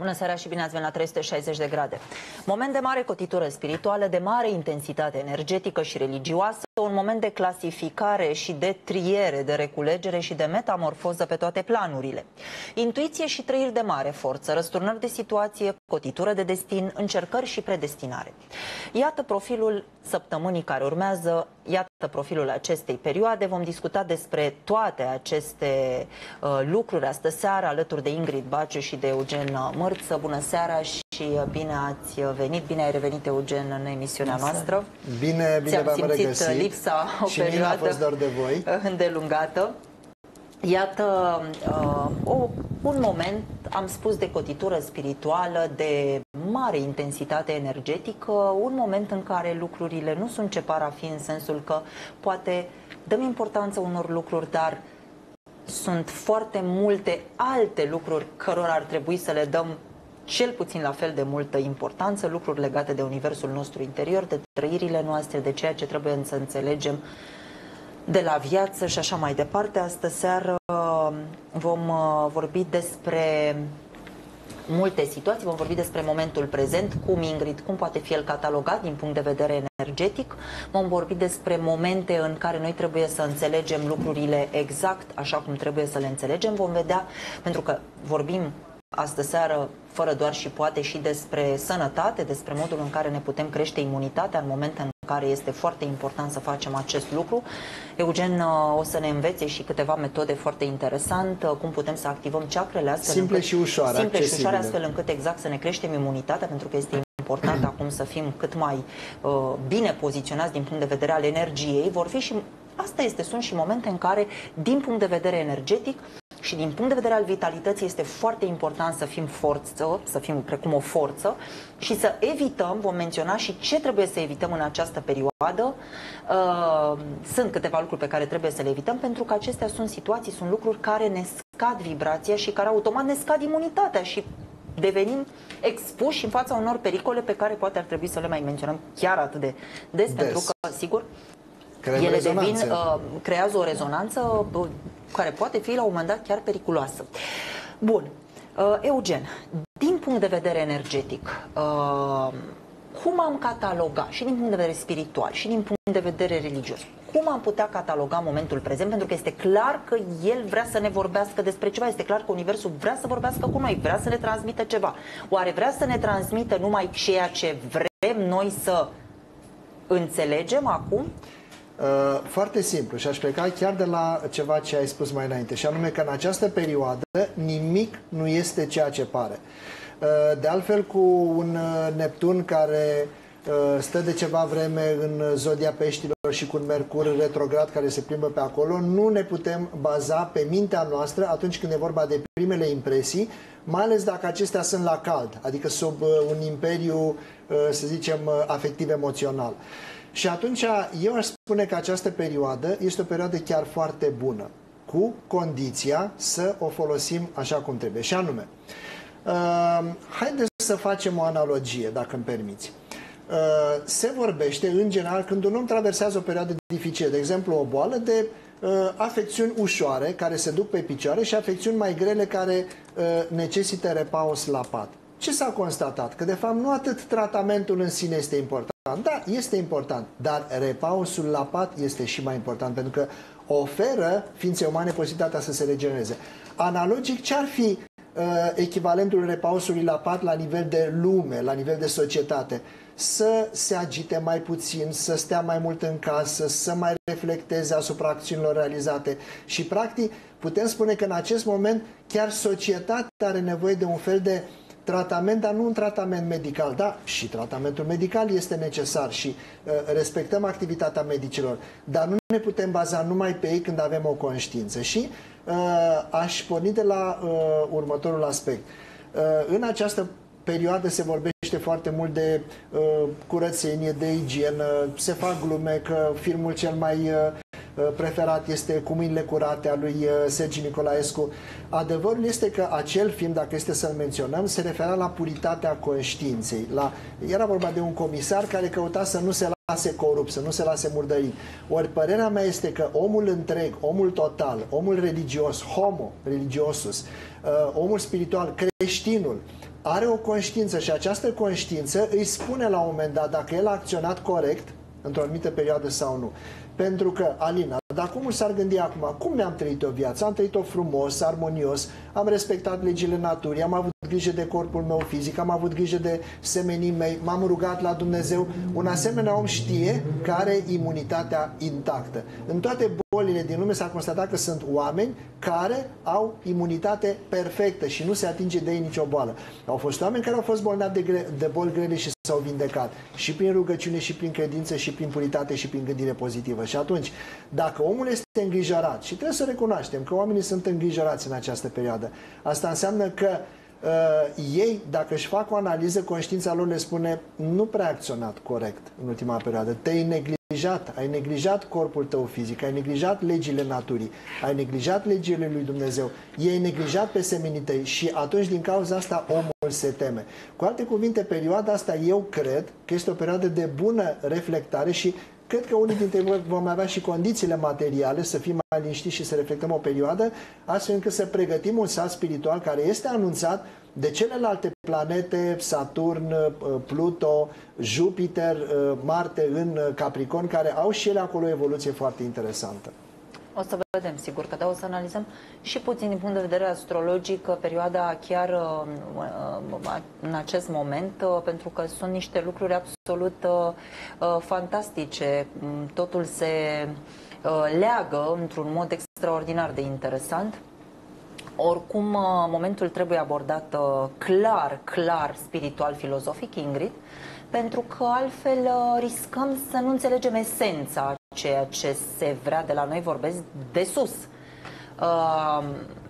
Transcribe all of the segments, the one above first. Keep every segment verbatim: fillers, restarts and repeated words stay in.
Bună seara și bine ați venit la trei sute șaizeci de grade. Moment de mare cotitură spirituală, de mare intensitate energetică și religioasă, un moment de clasificare și de triere, de reculegere și de metamorfoză pe toate planurile. Intuiție și trăiri de mare forță, răsturnări de situație, cotitură de destin, încercări și predestinare. Iată profilul săptămânii care urmează, iată profilul acestei perioade. Vom discuta despre toate aceste uh, lucruri astă seară alături de Ingrid Baciu și de Eugen Mărță. Bună seara și bine ați venit, bine ai revenit, Eugen, în emisiunea noastră. Bine, bine v-am regăsit. Ți-am simțit lipsa o și perioadă a fost doar de voi. îndelungată. Iată, uh, o, un moment, am spus, de cotitură spirituală, de mare intensitate energetică, un moment în care lucrurile nu sunt ce par a fi, în sensul că poate dăm importanță unor lucruri, dar sunt foarte multe alte lucruri cărora ar trebui să le dăm cel puțin la fel de multă importanță, lucruri legate de universul nostru interior, de trăirile noastre, de ceea ce trebuie să înțelegem de la viață și așa mai departe. Astă seară vom vorbi despre multe situații, vom vorbi despre momentul prezent, cum Ingrid, cum poate fi el catalogat din punct de vedere energetic, vom vorbi despre momente în care noi trebuie să înțelegem lucrurile exact așa cum trebuie să le înțelegem, vom vedea, pentru că vorbim astă seară, fără doar și poate, și despre sănătate, despre modul în care ne putem crește imunitatea în momente în care este foarte important să facem acest lucru. Eugen o să ne învețe și câteva metode foarte interesante, cum putem să activăm chakrele astfel simple încât, și ușoare, simple și ușoare, astfel încât exact să ne creștem imunitatea, pentru că este important acum să fim cât mai uh, bine poziționați din punct de vedere al energiei. Vor fi și, asta este, sunt și momente în care, din punct de vedere energetic și din punct de vedere al vitalității, este foarte important să fim forță, să fim precum o forță și să evităm, vom menționa și ce trebuie să evităm în această perioadă. Uh, sunt câteva lucruri pe care trebuie să le evităm, pentru că acestea sunt situații, sunt lucruri care ne scad vibrația și care automat ne scad imunitatea și devenim expuși în fața unor pericole pe care poate ar trebui să le mai menționăm chiar atât de des, des. pentru că, sigur, Creăm ele rezonanțe. devin, uh, creează o rezonanță uh, care poate fi la un moment dat chiar periculoasă. Bun. Uh, Eugen, din punct de vedere energetic, uh, cum am cataloga, și din punct de vedere spiritual, și din punct de vedere religios, cum am putea cataloga momentul prezent? Pentru că este clar că el vrea să ne vorbească despre ceva, este clar că Universul vrea să vorbească cu noi, vrea să ne transmită ceva. Oare vrea să ne transmită numai ceea ce vrem noi să înțelegem acum? Uh, foarte simplu, și aș pleca chiar de la ceva ce ai spus mai înainte, și anume că în această perioadă nimic nu este ceea ce pare. Uh, de altfel, cu un Neptun care uh, stă de ceva vreme în zodia peștilor și cu un Mercur retrograd care se plimbă pe acolo, nu ne putem baza pe mintea noastră atunci când e vorba de primele impresii, mai ales dacă acestea sunt la cald, adică sub uh, un imperiu, uh, să zicem, uh, afectiv-emoțional. Și atunci eu aș spune că această perioadă este o perioadă chiar foarte bună, cu condiția să o folosim așa cum trebuie. Și anume, uh, haideți să facem o analogie, dacă îmi permiți. Uh, se vorbește, în general, când un om traversează o perioadă dificilă, de exemplu o boală, de uh, afecțiuni ușoare care se duc pe picioare și afecțiuni mai grele care uh, necesită repaus la pat. Ce s-a constatat? Că, de fapt, nu atât tratamentul în sine este important. Da, este important, dar repausul la pat este și mai important, pentru că oferă ființei umane posibilitatea să se regenereze. Analogic, ce ar fi uh, echivalentul repausului la pat la nivel de lume, la nivel de societate? Să se agite mai puțin, să stea mai mult în casă, să mai reflecteze asupra acțiunilor realizate. Și, practic, putem spune că în acest moment chiar societatea are nevoie de un fel de tratament, dar nu un tratament medical. Da, și tratamentul medical este necesar și uh, respectăm activitatea medicilor, dar nu ne putem baza numai pe ei când avem o conștiință. Și uh, aș porni de la uh, următorul aspect. Uh, în această perioadă se vorbește foarte mult de uh, curățenie, de igienă, se fac glume că filmul cel mai uh, preferat este Cu mâinile curate, a lui Sergiu Nicolaescu. Adevărul este că acel film, dacă este să-l menționăm, se referea la puritatea conștiinței. La... Era vorba de un comisar care căuta să nu se lase corupt, să nu se lase murdărit. Ori părerea mea este că omul întreg, omul total, omul religios, homo religiosus, omul spiritual, creștinul, are o conștiință și această conștiință îi spune la un moment dat dacă el a acționat corect într-o anumită perioadă sau nu. Pentru că, Alina, dacă omul s-ar gândi acum, cum mi-am trăit o viață? Am trăit-o frumos, armonios, am respectat legile naturii, am avut grijă de corpul meu fizic, am avut grijă de semenii mei, m-am rugat la Dumnezeu. Un asemenea om știe că are imunitatea intactă. În toate bolile din lume s-a constatat că sunt oameni care au imunitate perfectă și nu se atinge de ei nicio boală. Au fost oameni care au fost bolnavi de, de boli grele și s-au vindecat. Și prin rugăciune, și prin credință, și prin puritate, și prin gândire pozitivă. Și atunci, dacă omul este îngrijorat, și trebuie să recunoaștem că oamenii sunt îngrijorați în această perioadă, asta înseamnă că uh, ei, dacă își fac o analiză, conștiința lor le spune nu prea acționat corect în ultima perioadă, te-ai neglijat, ai neglijat corpul tău fizic, ai neglijat legile naturii, ai neglijat legile lui Dumnezeu, i-ai neglijat pe semenii tăi și atunci din cauza asta omul se teme. Cu alte cuvinte, perioada asta eu cred că este o perioadă de bună reflectare și cred că unii dintre voi vom avea și condițiile materiale să fim mai liniștiți și să reflectăm o perioadă, astfel încât să pregătim un salt spiritual care este anunțat de celelalte planete, Saturn, Pluto, Jupiter, Marte în Capricorn, care au și ele acolo o evoluție foarte interesantă. O să vedem, sigur că da, o să analizăm și puțin din punct de vedere astrologic perioada chiar în acest moment, pentru că sunt niște lucruri absolut fantastice. Totul se leagă într-un mod extraordinar de interesant. Oricum, momentul trebuie abordat clar, clar, spiritual, filozofic, Ingrid, pentru că altfel riscăm să nu înțelegem esența ceea ce se vrea de la noi, vorbesc de sus. Uh,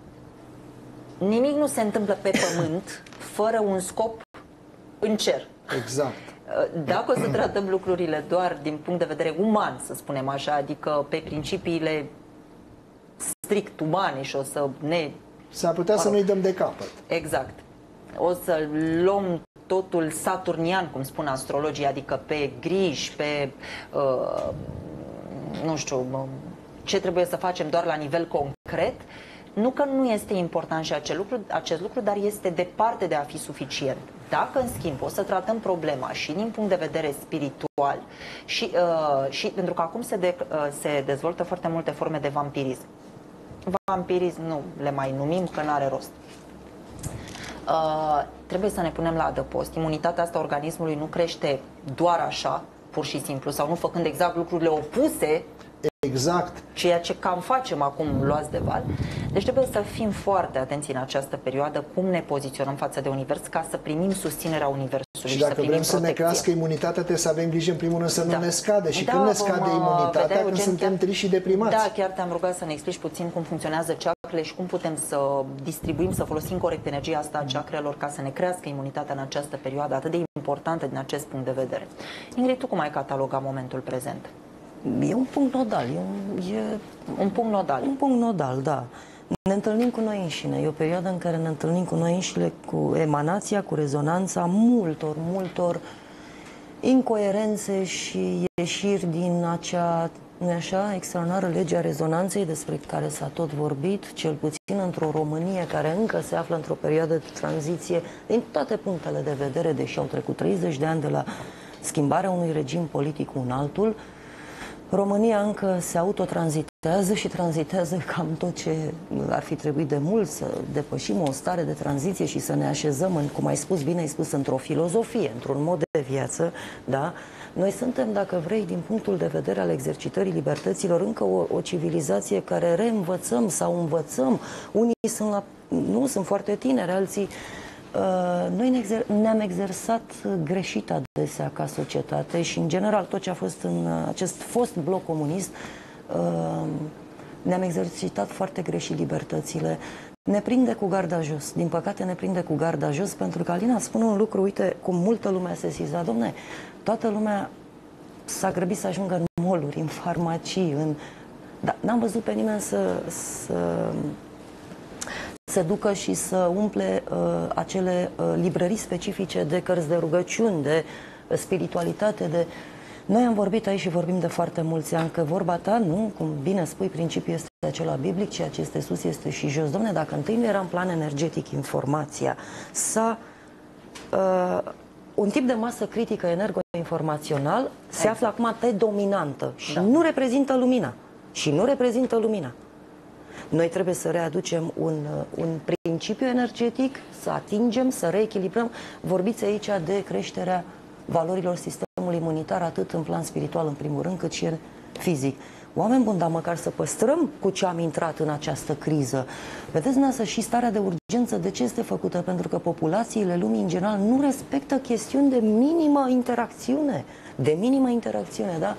nimic nu se întâmplă pe pământ fără un scop în cer. Exact. Dacă o să tratăm lucrurile doar din punct de vedere uman, să spunem așa, adică pe principiile strict umane și o să ne... S-ar putea să nu-i dăm de capăt. Exact. O să luăm totul saturnian, cum spun astrologii, adică pe griji, pe... Uh, nu știu, ce trebuie să facem doar la nivel concret. Nu că nu este important și acest lucru, acest lucru, dar este departe de a fi suficient. Dacă, în schimb, o să tratăm problema și din punct de vedere spiritual și, uh, și pentru că acum se, de, uh, se dezvoltă foarte multe forme de vampirism. Vampirism nu le mai numim, că n-are rost. Uh, trebuie să ne punem la adăpost. Imunitatea asta organismului nu crește doar așa, pur și simplu, sau nu făcând exact lucrurile opuse. Exact. Ceea ce cam facem acum, luați de val. Deci trebuie să fim foarte atenți în această perioadă cum ne poziționăm față de univers ca să primim susținerea universului. Și dacă să vrem protecție. să ne crească imunitatea, trebuie să avem grijă în primul rând să da. nu ne scade. Și da, când ne scade vom, imunitatea, vedea, când Eugen, suntem chiar, triști și deprimați. Da, chiar te-am rugat să ne explici puțin cum funcționează chakrele și cum putem să distribuim, să folosim corect energia asta a chakrelor ca să ne crească imunitatea în această perioadă atât de importantă din acest punct de vedere. Ingrid, tu cum ai catalogat momentul prezent? E un punct nodal. E un, e un punct nodal. Un punct nodal, da. Ne întâlnim cu noi înșine. E o perioadă în care ne întâlnim cu noi înșine, cu emanația, cu rezonanța multor, multor incoerențe și ieșiri din acea, nu așa, extraordinară lege a rezonanței despre care s-a tot vorbit, cel puțin într-o Românie care încă se află într-o perioadă de tranziție din toate punctele de vedere, deși au trecut treizeci de ani de la schimbarea unui regim politic cu un altul. România încă se autotranzitează și tranzitează cam tot ce ar fi trebuit de mult, să depășim o stare de tranziție și să ne așezăm, în, cum ai spus, bine ai spus, într-o filozofie, într-un mod de viață, da? Noi suntem, dacă vrei, din punctul de vedere al exercitării libertăților, încă o, o civilizație care reînvățăm sau învățăm. Unii sunt la, nu, sunt foarte tineri, alții... Uh, noi ne-am exersat greșit adesea ca societate și, în general, tot ce a fost în acest fost bloc comunist, uh, ne-am exercitat foarte greșit libertățile. Ne prinde cu garda jos. Din păcate ne prinde cu garda jos, pentru că Alina spune un lucru, uite, cum multă lume a sesizat. Dom'le, toată lumea s-a grăbit să ajungă în mall-uri, în farmacii, în... Dar n-am văzut pe nimeni să... să se ducă și să umple uh, acele uh, librării specifice de cărți de rugăciuni, de uh, spiritualitate, de... Noi am vorbit aici și vorbim de foarte mulți ani că vorba ta, nu, cum bine spui, principiul este acela biblic, ceea ce este sus este și jos. Dom'le, dacă întâi nu era în plan energetic informația, s-a uh, un tip de masă critică energoinformațional se află acum pe dominantă și da. nu reprezintă lumina. Și nu reprezintă lumina. Noi trebuie să readucem un, un principiu energetic, să atingem, să reechilibrăm. Vorbiți aici de creșterea valorilor sistemului imunitar, atât în plan spiritual, în primul rând, cât și în fizic. Oameni buni, dar măcar să păstrăm cu ce am intrat în această criză. Vedeți, dumneavoastră, și starea de urgență, de ce este făcută? Pentru că populațiile lumii, în general, nu respectă chestiuni de minimă interacțiune. De minimă interacțiune, da?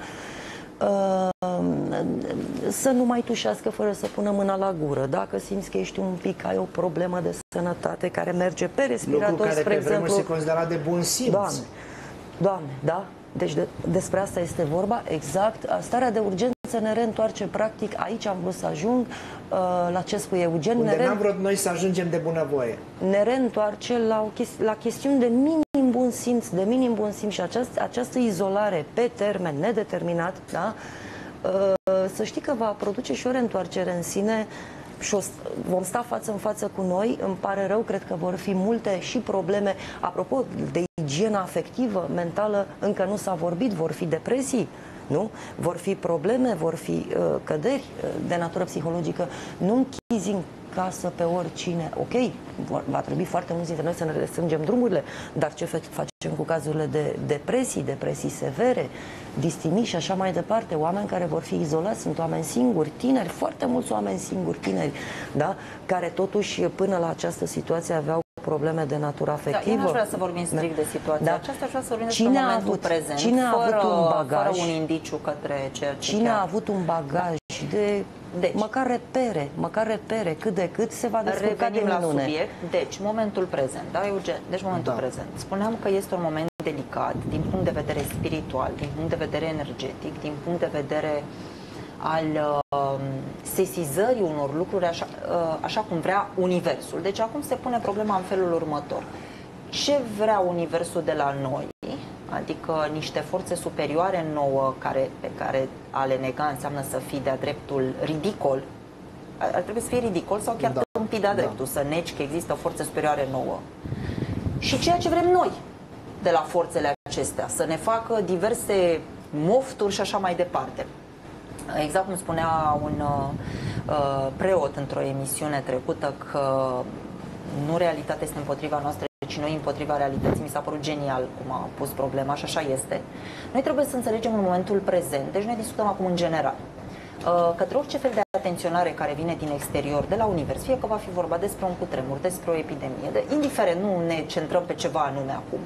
Să nu mai tușească fără să pună mâna la gură. Dacă simți că ești un pic, ai o problemă de sănătate care merge pe respirator, lucru care spre pe exemplu, se considera de bun simț. Doamne, Doamne, da? Deci de, despre asta este vorba, exact. Starea de urgență ne reîntoarce practic, aici am vrut să ajung, la ce spune Eugen. Unde ne n-am vrut noi să ajungem de bunăvoie. Ne reîntoarce la, o chesti la chestiuni de minim bun simț, de minim bun simț și această, această izolare pe termen nedeterminat, da? Să știi că va produce și o reîntoarcere în sine și o, vom sta față în față cu noi. Îmi pare rău, cred că vor fi multe și probleme. Apropo de igiena afectivă, mentală, încă nu s-a vorbit, vor fi depresii, nu? Vor fi probleme, vor fi uh, căderi uh, de natură psihologică. Nu închizi în casă pe oricine. Ok, va trebui foarte mulți dintre noi să ne restrângem drumurile, dar ce facem cu cazurile de depresii, depresii severe, distimii și așa mai departe? Oameni care vor fi izolați, sunt oameni singuri, tineri, foarte mulți oameni singuri, tineri, da? Care totuși până la această situație aveau probleme de natură afectivă. Da, eu nu vrea să vorbim strict de situația da. aceasta, aș vrea să vorbim despre cine momentul avut, prezent, cine a fără, avut un bagaj, fără un indiciu către ceea ce Cine chiar... a avut un bagaj de deci, măcar repere, măcar repere, cât de cât se va descurca de minune. La subiect. Deci, momentul prezent, da, Eugen? Deci, momentul da. prezent. Spuneam că este un moment delicat din punct de vedere spiritual, din punct de vedere energetic, din punct de vedere al uh, sesizării unor lucruri așa, uh, așa cum vrea Universul. Deci acum se pune problema în felul următor. Ce vrea Universul de la noi? Adică niște forțe superioare nouă care, pe care a le nega înseamnă să fii de-a dreptul ridicol. Ar trebui să fie ridicol sau chiar da. tâmpit de-a dreptul, da. să negi că există o forță superioare nouă. Și ceea ce vrem noi de la forțele acestea, să ne facă diverse mofturi și așa mai departe. Exact cum spunea un uh, preot într-o emisiune trecută, că nu realitatea este împotriva noastră, ci noi împotriva realității. Mi s-a părut genial cum a pus problema și așa este. Noi trebuie să înțelegem în momentul prezent, deci noi discutăm acum în general, uh, către orice fel de atenționare care vine din exterior, de la univers, fie că va fi vorba despre un cutremur, despre o epidemie, de, indiferent, nu ne centrăm pe ceva anume acum,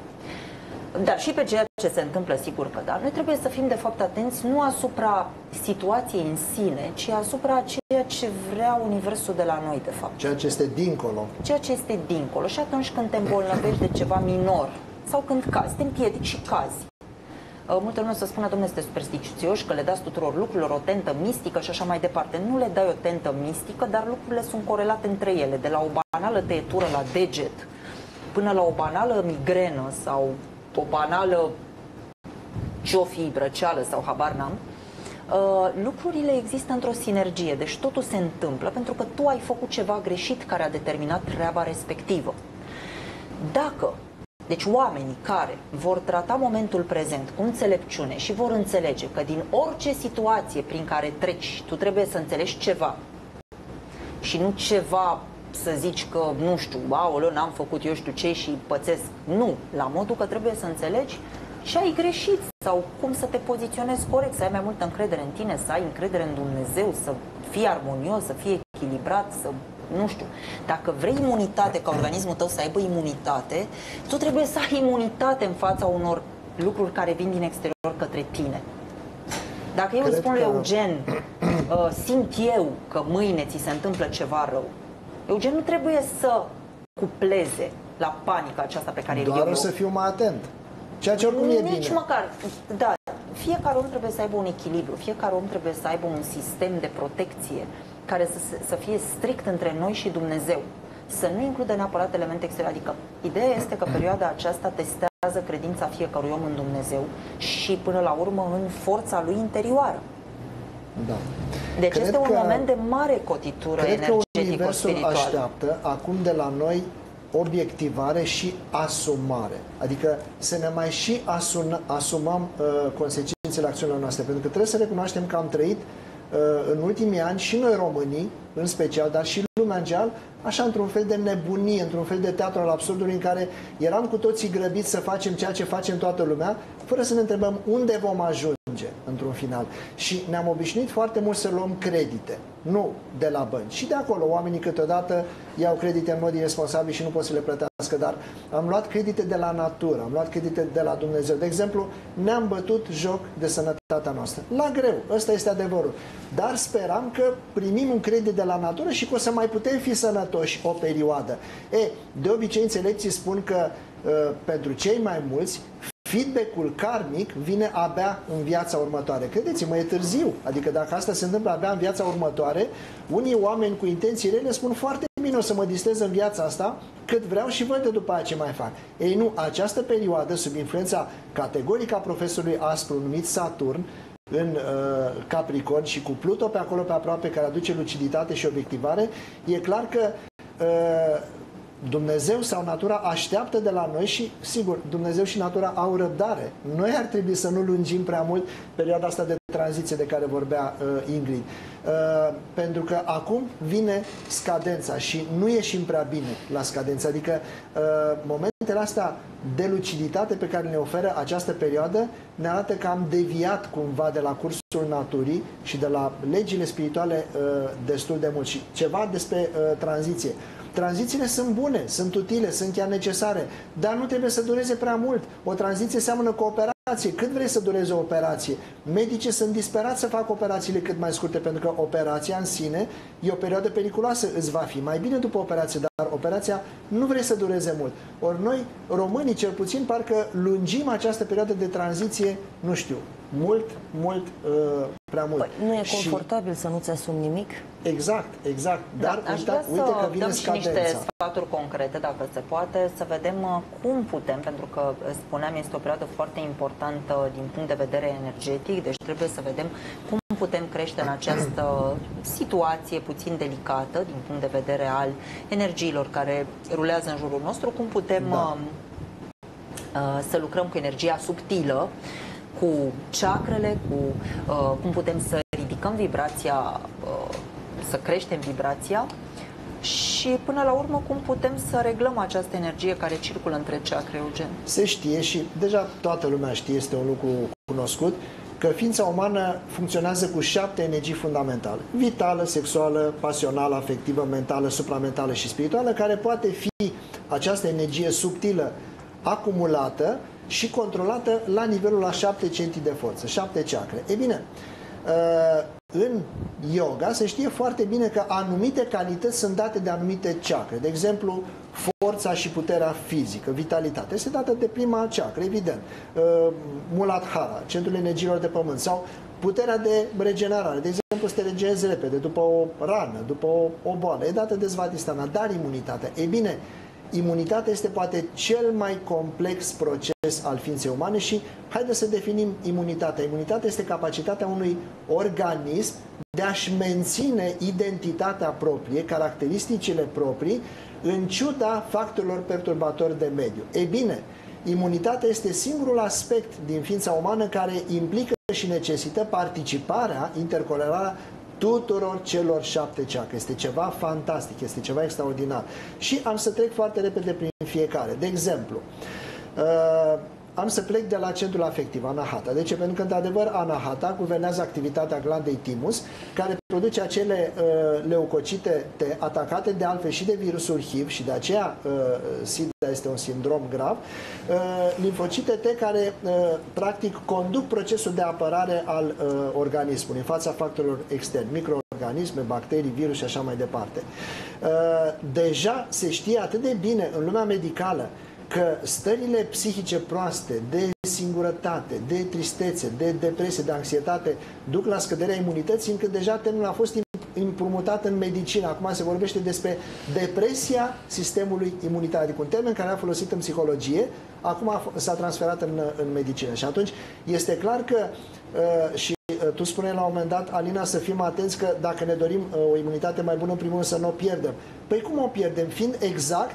dar și pe ceea ce se întâmplă, sigur că da. Noi trebuie să fim de fapt atenți nu asupra situației în sine, ci asupra ceea ce vrea Universul de la noi, de fapt. Ceea ce este dincolo. Ceea ce este dincolo. Și atunci când te îmbolnăvești de ceva minor sau când cazi, te împiedici și cazi. Multe lume o să spună, domnule, sunteți superstițioși, că le dați tuturor lucrurilor o tentă mistică și așa mai departe. Nu le dai o tentă mistică, dar lucrurile sunt corelate între ele. De la o banală tăietură la deget până la o banală migrenă sau o banală ce-o-fi, răceală sau habar n-am, uh, lucrurile există într-o sinergie. Deci totul se întâmplă pentru că tu ai făcut ceva greșit care a determinat treaba respectivă. Dacă, deci oamenii care vor trata momentul prezent cu înțelepciune și vor înțelege că din orice situație prin care treci, tu trebuie să înțelegi ceva și nu ceva să zici că, nu știu, aoleu, n-am făcut eu știu ce și pățesc. Nu, la modul că trebuie să înțelegi și ai greșit sau cum să te poziționezi corect, să ai mai multă încredere în tine, să ai încredere în Dumnezeu, să fii armonios, să fii echilibrat, să, nu știu. Dacă vrei imunitate, ca organismul tău să aibă imunitate, tu trebuie să ai imunitate în fața unor lucruri care vin din exterior către tine. Dacă eu îi spun lui Eugen, uh, simt eu că mâine ți se întâmplă ceva rău, Eugen nu trebuie să cupleze la panica aceasta pe care doar eu... Doar să fiu mai atent. Ceea ce oricum e bine. Nici măcar. Da. Fiecare om trebuie să aibă un echilibru. Fiecare om trebuie să aibă un sistem de protecție care să, să fie strict între noi și Dumnezeu. Să nu includă neapărat elemente exteriore. Adică, ideea este că perioada aceasta testează credința fiecărui om în Dumnezeu și, până la urmă, în forța lui interioară. Da. Deci cred este un că, moment de mare cotitură energetico-spirituală. Cred că Universul așteaptă acum de la noi obiectivare și asumare. Adică să ne mai și asum, asumăm uh, consecințele acțiunilor noastre. Pentru că trebuie să recunoaștem că am trăit uh, în ultimii ani și noi românii, în special, dar și lumea în general, așa într-un fel de nebunie, într-un fel de teatru al absurdului în care eram cu toții grăbiți să facem ceea ce facem toată lumea, fără să ne întrebăm unde vom ajunge într-un final. Și ne-am obișnuit foarte mult să luăm credite, nu de la bănci. Și de acolo oamenii câteodată iau credite în mod irresponsabil și nu pot să le plătească, dar am luat credite de la natură, am luat credite de la Dumnezeu. De exemplu, ne-am bătut joc de sănătatea noastră. La greu, ăsta este adevărul. Dar speram că primim un credit de la natură și că o să mai putem fi sănătoși o perioadă. E, de obicei, înțelepții spun că uh, pentru cei mai mulți, feedback-ul karmic vine abia în viața următoare. Credeți-mă, e târziu. Adică dacă asta se întâmplă abia în viața următoare, unii oameni cu intenții rele spun foarte bine, o să mă distrez în viața asta cât vreau și văd de după aia ce mai fac. Ei nu, această perioadă, sub influența categorică a profesorului Aspru, numit Saturn, în uh, Capricorn și cu Pluto pe acolo pe aproape, care aduce luciditate și obiectivare, e clar că uh, Dumnezeu sau natura așteaptă de la noi și, sigur, Dumnezeu și natura au răbdare. Noi ar trebui să nu lungim prea mult perioada asta de tranziție de care vorbea uh, Ingrid. Uh, pentru că acum vine scadența și nu ieșim prea bine la scadență. Adică uh, momentele astea de luciditate pe care ne oferă această perioadă ne arată că am deviat cumva de la cursul naturii și de la legile spirituale uh, destul de mult. Și ceva despre uh, tranziție. Tranzițiile sunt bune, sunt utile, sunt chiar necesare, dar nu trebuie să dureze prea mult. O tranziție seamănă cu o operație. Cât vrei să dureze o operație? Medicii sunt disperați să facă operațiile cât mai scurte, pentru că operația în sine e o perioadă periculoasă. Îți va fi mai bine după operație, dar operația nu vrei să dureze mult. Ori noi, românii, cel puțin, parcă lungim această perioadă de tranziție, nu știu, mult, mult, uh, prea mult. Păi, nu e confortabil și... să nu-ți asumi nimic? Exact, exact. Dar da, aș uite, vrea uite să că vine dăm și scadența. niște sfaturi concrete, dacă se poate, să vedem cum putem, pentru că, spuneam, este o perioadă foarte importantă din punct de vedere energetic, deci trebuie să vedem cum putem crește în această situație puțin delicată din punct de vedere al energiilor care rulează în jurul nostru, cum putem da. uh, să lucrăm cu energia subtilă, cu chakrele, cu uh, cum putem să ridicăm vibrația, uh, să creștem vibrația și până la urmă cum putem să reglăm această energie care circulă între chakre, Eugen. Se știe și deja toată lumea știe, este un lucru cunoscut, că ființa umană funcționează cu șapte energii fundamentale. Vitală, sexuală, pasională, afectivă, mentală, supramentală și spirituală, care poate fi această energie subtilă acumulată și controlată la nivelul a șapte centri de forță, șapte chakre. E bine, în yoga se știe foarte bine că anumite calități sunt date de anumite chakre. De exemplu, forța și puterea fizică, vitalitatea, este dată de prima chakra, evident. Muladhara, centrul energiilor de pământ, sau puterea de regenerare. De exemplu, să te regenerezi repede după o rană, după o, o boală. E dată de Svadhisthana, dar imunitatea. E bine, imunitatea este poate cel mai complex proces al ființei umane și haideți să definim imunitatea. Imunitatea este capacitatea unui organism de a-și menține identitatea proprie, caracteristicile proprii, în ciuda factorilor perturbatori de mediu. Ei bine, imunitatea este singurul aspect din ființa umană care implică și necesită participarea, intercorelarea tuturor celor șapte chakre. Este ceva fantastic, este ceva extraordinar. Și am să trec foarte repede prin fiecare. De exemplu, uh, am să plec de la centrul afectiv, Anahata. De ce? Pentru că, într-adevăr, Anahata guvernează activitatea glandei thymus, care produce acele uh, leucocite T atacate de altfel și de virusul H I V și de aceea uh, SIDA este un sindrom grav, uh, limfocite T care uh, practic conduc procesul de apărare al uh, organismului în fața factorilor externi, microorganisme, bacterii, virus și așa mai departe. Uh, deja se știe atât de bine în lumea medicală că stările psihice proaste, de singurătate, de tristețe, de depresie, de anxietate, duc la scăderea imunității, încât deja termenul a fost împrumutat în medicină. Acum se vorbește despre depresia sistemului imunitar, adică un termen care a folosit în psihologie, acum s-a transferat în, în medicină. Și atunci este clar că uh, și uh, tu spuneai la un moment dat, Alina, să fim atenți că dacă ne dorim uh, o imunitate mai bună, în primul rând să nu o pierdem. Păi cum o pierdem? Fiind exact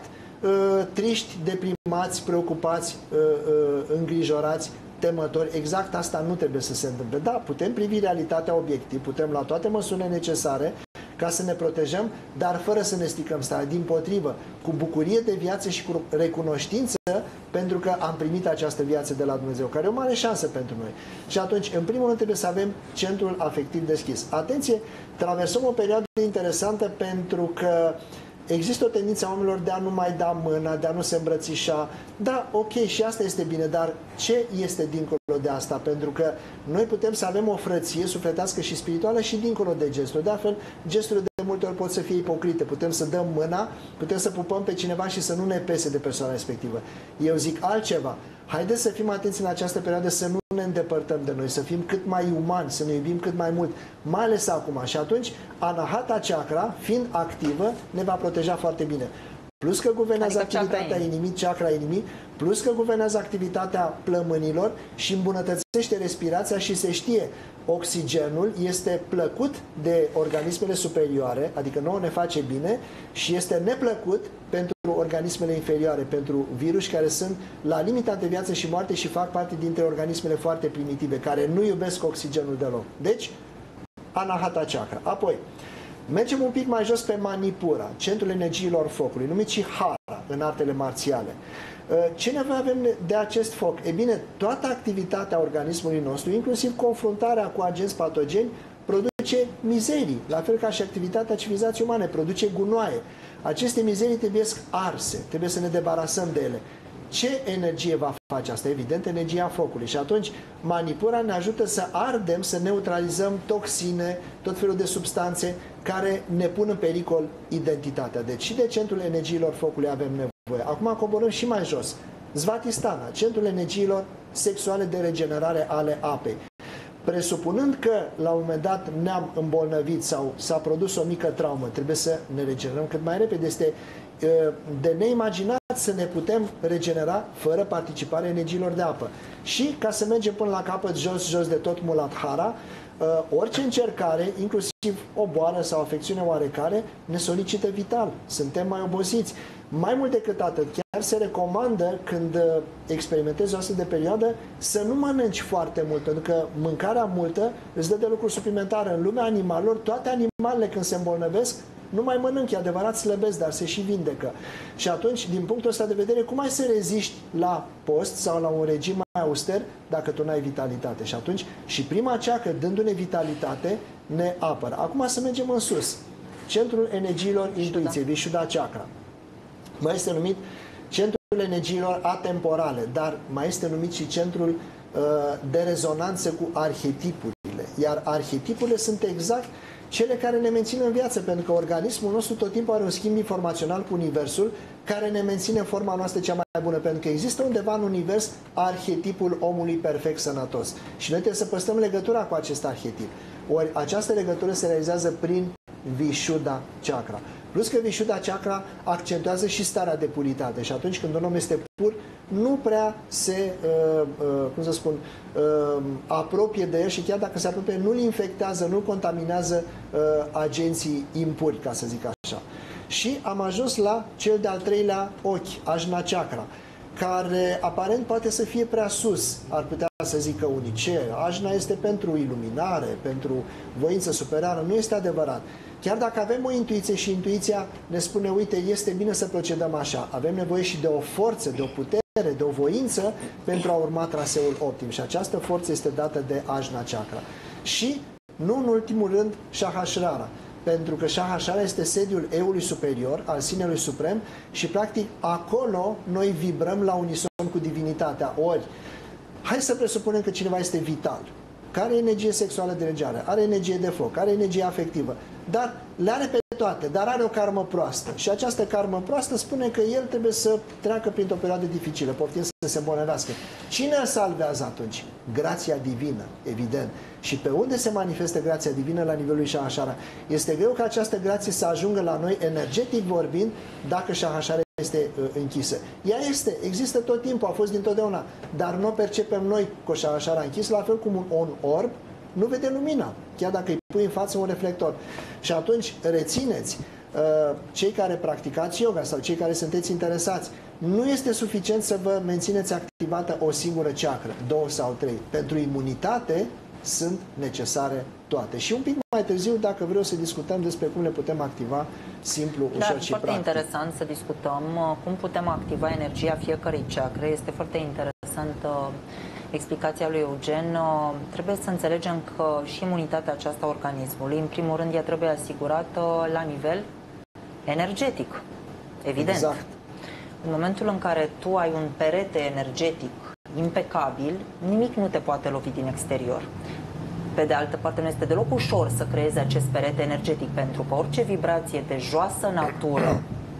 uh, triști, deprimați, preocupați, uh, uh, îngrijorați, temători. Exact asta nu trebuie să se întâmple. Da, putem privi realitatea obiectiv, putem lua toate măsurile necesare ca să ne protejăm, dar fără să ne stricăm starea. Dimpotrivă, cu bucurie de viață și cu recunoștință pentru că am primit această viață de la Dumnezeu, care e o mare șansă pentru noi. Și atunci, în primul rând, trebuie să avem centrul afectiv deschis. Atenție, traversăm o perioadă interesantă pentru că există o tendință a oamenilor de a nu mai da mâna, de a nu se îmbrățișa. Da, ok, și asta este bine, dar ce este dincolo de asta? Pentru că noi putem să avem o frăție sufletească și spirituală și dincolo de gesturi. De altfel, gesturile de multe ori pot să fie ipocrite. Putem să dăm mâna, putem să pupăm pe cineva și să nu ne pese de persoana respectivă. Eu zic altceva. Haideți să fim atenți în această perioadă să nu ne îndepărtăm de noi, să fim cât mai umani, să ne iubim cât mai mult, mai ales acum. Și atunci, Anahata Chakra, fiind activă, ne va proteja foarte bine. Plus că guvernează adică activitatea inimii, chakra inimii, plus că guvernează activitatea plămânilor și îmbunătățește respirația și se știe, oxigenul este plăcut de organismele superioare, adică nouă ne face bine, și este neplăcut pentru organismele inferioare, pentru viruși care sunt la limita de viață și moarte și fac parte dintre organismele foarte primitive, care nu iubesc oxigenul deloc. Deci, Anahata Chakra. Apoi, mergem un pic mai jos pe Manipura, centrul energiilor focului, numit și Hara în artele marțiale. Ce nevoie avem de acest foc? E bine, toată activitatea organismului nostru, inclusiv confruntarea cu agenți patogeni, produce mizerii, la fel ca și activitatea civilizației umane, produce gunoaie. Aceste mizerii trebuie arse, trebuie să ne debarasăm de ele. Ce energie va face asta? Evident, energia focului. Și atunci, Manipura ne ajută să ardem, să neutralizăm toxine, tot felul de substanțe care ne pun în pericol identitatea. Deci și de centrul energiilor focului avem nevoie. Acum coborâm și mai jos. Svatistana, centrul energiilor sexuale de regenerare ale apei. Presupunând că la un moment dat ne-am îmbolnăvit sau s-a produs o mică traumă, trebuie să ne regenerăm cât mai repede. Este de neimaginat să ne putem regenera fără participarea energiilor de apă. Și ca să mergem până la capăt, jos, jos de tot Muladhara, orice încercare, inclusiv o boală sau afecțiune oarecare, ne solicită vital. Suntem mai obosiți. Mai mult decât atât, chiar se recomandă, când experimentezi o astfel de perioadă, să nu mănânci foarte mult, pentru că mâncarea multă îți dă de lucruri suplimentare. În lumea animalelor, toate animalele când se îmbolnăvesc, nu mai mănânc, e adevărat, slăbesc, dar se și vindecă. Și atunci, din punctul ăsta de vedere, cum ai să reziști la post sau la un regim mai auster dacă tu n-ai vitalitate? Și atunci, și prima ceacă, dându-ne vitalitate, ne apără. Acum să mergem în sus. Centrul energiilor intuiției, Vishuddha Chakra. Mai este numit centrul energiilor atemporale, dar mai este numit și centrul uh, de rezonanță cu arhetipurile. Iar arhetipurile sunt exact cele care ne mențin în viață, pentru că organismul nostru tot timpul are un schimb informațional cu Universul care ne menține în forma noastră cea mai bună, pentru că există undeva în Univers arhetipul omului perfect sănătos. Și noi trebuie să păstrăm legătura cu acest arhetip. Ori această legătură se realizează prin Vishuddha Chakra. Plus că Vishuddha Chakra accentuează și starea de puritate și atunci când un om este pur, nu prea se, uh, uh, cum să spun, uh, apropie de el și chiar dacă se apropie, nu-l infectează, nu-l contaminează uh, agenții impuri, ca să zic așa. Și am ajuns la cel de-al treilea ochi, Ajna Chakra, care aparent poate să fie prea sus, ar putea să zică unii. Ce? Ajna este pentru iluminare, pentru voință superioară. Nu este adevărat. Chiar dacă avem o intuiție și intuiția ne spune, uite, este bine să procedăm așa, avem nevoie și de o forță, de o putere, de o voință pentru a urma traseul optim. Și această forță este dată de Ajna Chakra. Și, nu în ultimul rând, Sahasrara. Pentru că Sahasrara este sediul eului superior, al sinelui suprem, și practic acolo noi vibrăm la unison cu divinitatea. Ori, hai să presupunem că cineva este vital, care are energie sexuală de regare, are energie de foc, are energie afectivă, dar le are pe toate, dar are o karmă proastă. Și această karmă proastă spune că el trebuie să treacă printr-o perioadă dificilă, poftim să se îmbolnăvească. Cine îl salvează atunci? Grația divină, evident. Și pe unde se manifestă grația divină? La nivelul Sahasrara. Este greu ca această grație să ajungă la noi, energetic vorbind, dacă Sahasrara este uh, închisă. Ea este, există tot timpul, a fost dintotdeauna, dar nu o percepem noi cu Sahasrara închis, la fel cum un, un orb nu vede lumina, chiar dacă îi pui în față un reflector. Și atunci, rețineți, cei care practicați yoga sau cei care sunteți interesați, nu este suficient să vă mențineți activată o singură chakră, două sau trei. Pentru imunitate sunt necesare toate. Și un pic mai târziu, dacă vreau să discutăm despre cum le putem activa simplu, da, ușor și foarte practic. interesant să discutăm cum putem activa energia fiecărei chakre. Este foarte interesant explicația lui Eugen. Trebuie să înțelegem că și imunitatea aceasta a organismului, în primul rând, ea trebuie asigurată la nivel energetic. Evident. Exact. În momentul în care tu ai un perete energetic impecabil, nimic nu te poate lovi din exterior. Pe de altă parte, nu este deloc ușor să creezi acest perete energetic, pentru că orice vibrație de joasă natură,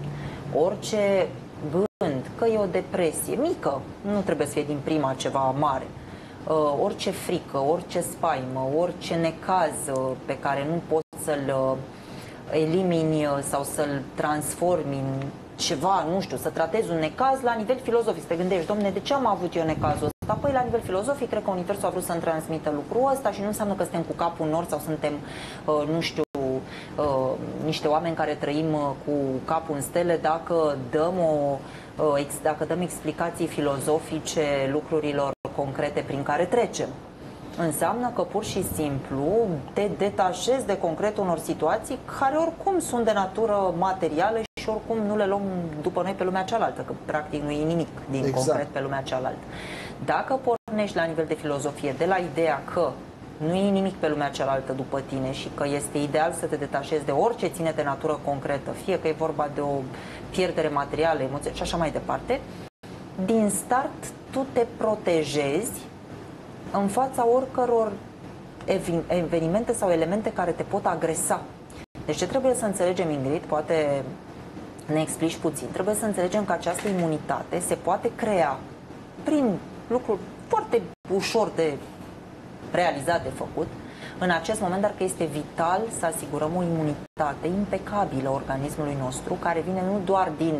orice gând, că e o depresie mică, nu trebuie să fie din prima ceva mare, uh, orice frică, orice spaimă, orice necaz uh, pe care nu poți să-l uh, elimini uh, sau să-l transformi în ceva, nu știu, să tratezi un necaz la nivel filozofic. Să te gândești, domne, de ce am avut eu necazul ăsta? Păi la nivel filozofic, cred că Universul a vrut să-mi transmită lucrul ăsta și nu înseamnă că suntem cu capul în nord sau suntem, uh, nu știu, uh, niște oameni care trăim uh, cu capul în stele dacă dăm, o, uh, ex, dacă dăm explicații filozofice lucrurilor concrete prin care trecem. Înseamnă că pur și simplu te detașezi de concret unor situații care oricum sunt de natură materială și oricum nu le luăm după noi pe lumea cealaltă, că practic nu e nimic din exact. concret pe lumea cealaltă. Dacă pornești la nivel de filozofie de la ideea că nu e nimic pe lumea cealaltă după tine și că este ideal să te detașezi de orice ține de natură concretă, fie că e vorba de o pierdere materială, emoție și așa mai departe, din start tu te protejezi în fața oricăror evenimente sau elemente care te pot agresa. Deci ce trebuie să înțelegem, Ingrid, poate ne explici puțin, trebuie să înțelegem că această imunitate se poate crea prin lucruri foarte ușor de realizat, de făcut, în acest moment, dar că este vital să asigurăm o imunitate impecabilă organismului nostru, care vine nu doar din,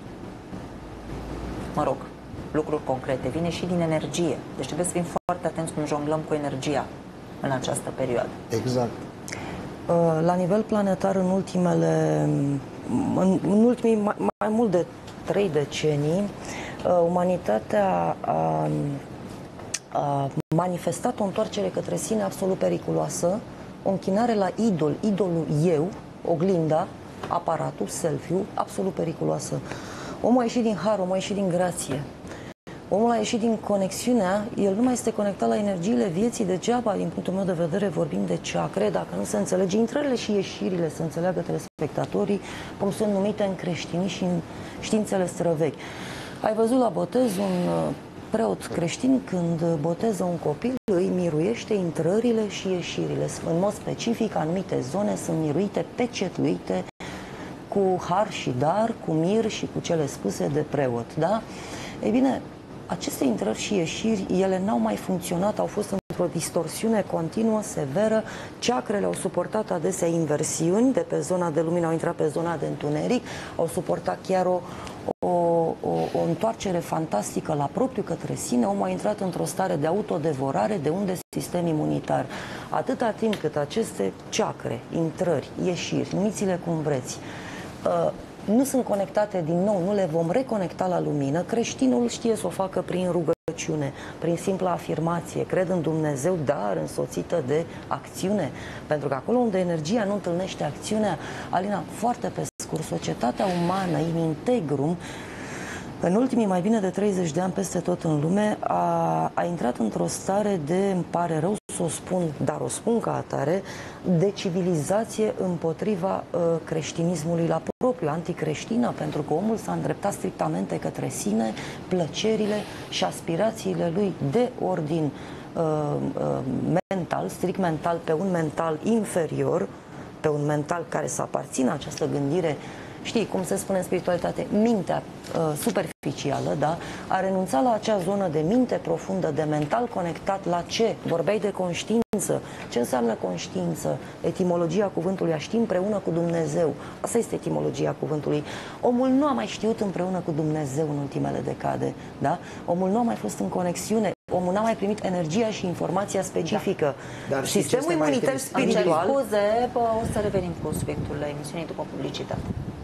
mă rog, lucruri concrete, vine și din energie. Deci trebuie să fim foarte atenți cum jonglăm cu energia în această perioadă. Exact. La nivel planetar, în ultimele, în, în ultimii mai, mai mult de trei decenii, umanitatea a, a manifestat o întoarcere către sine absolut periculoasă, o închinare la idol, idolul eu, oglinda, aparatul, selfie-ul, absolut periculoasă. Omul a ieșit din har, omul a ieșit din grație. Omul a ieșit din conexiunea, el nu mai este conectat la energiile vieții degeaba, din punctul meu de vedere, vorbim de chakre, dacă nu se înțelege intrările și ieșirile, să înțeleagă telespectatorii, cum sunt numite în creștinii și în științele străvechi. Ai văzut la botez un preot creștin, când boteză un copil, îi miruiește intrările și ieșirile. În mod specific, anumite zone sunt miruite, pecetluite, cu har și dar, cu mir și cu cele spuse de preot, da? Ei bine, aceste intrări și ieșiri, ele n-au mai funcționat, au fost într-o distorsiune continuă, severă, chakrele au suportat adesea inversiuni, de pe zona de lumină au intrat pe zona de întuneric, au suportat chiar o, o, o, o întoarcere fantastică la propriu către sine, omul a intrat într-o stare de autodevorare, de unde sistem imunitar. Atâta timp cât aceste chakre, intrări, ieșiri, numiți-le cum vreți, uh, nu sunt conectate din nou, nu le vom reconecta la lumină, creștinul știe să o facă prin rugăciune, prin simpla afirmație, cred în Dumnezeu, dar însoțită de acțiune. Pentru că acolo unde energia nu întâlnește acțiunea, Alina, foarte pe scurt, societatea umană, in integrum, în ultimii mai bine de treizeci de ani peste tot în lume, a, a intrat într-o stare de, îmi pare rău să o spun, dar o spun ca atare, de civilizație împotriva uh, creștinismului la propriu, anticreștină, pentru că omul s-a îndreptat strictamente către sine, plăcerile și aspirațiile lui de ordin uh, uh, mental, strict mental, pe un mental inferior, pe un mental care să aparțină această gândire. Știi, cum se spune în spiritualitate, mintea uh, superficială, da? A renunțat la acea zonă de minte profundă, de mental conectat la ce? Vorbeai de conștiință. Ce înseamnă conștiință? Etimologia cuvântului a ști împreună cu Dumnezeu. Asta este etimologia cuvântului. Omul nu a mai știut împreună cu Dumnezeu în ultimele decade, da? Omul nu a mai fost în conexiune. omul n-a mai primit energia și informația specifică. Da. Dar sistemul imunitar spiritual... Îmi cer scuze, o să revenim cu subiectul emisiunii după publicitate.